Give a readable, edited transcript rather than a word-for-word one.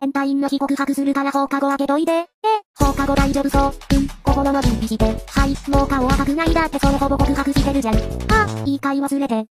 エンタインの日告白するから放課後開けといて。放課後大丈夫そう。心の準備して。はい、もう顔赤くないだってそれほぼ告白してるじゃん。いい回忘れて。